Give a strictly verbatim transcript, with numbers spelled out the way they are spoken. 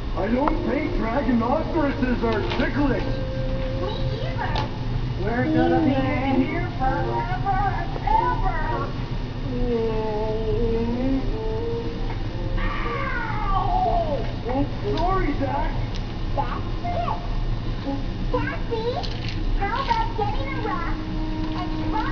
I don't think dragonocerises are cichlids. Me either. We're gonna be in here forever and ever. Ow! Oh, sorry, Zach. That's it. Cassie, how about getting a rock and try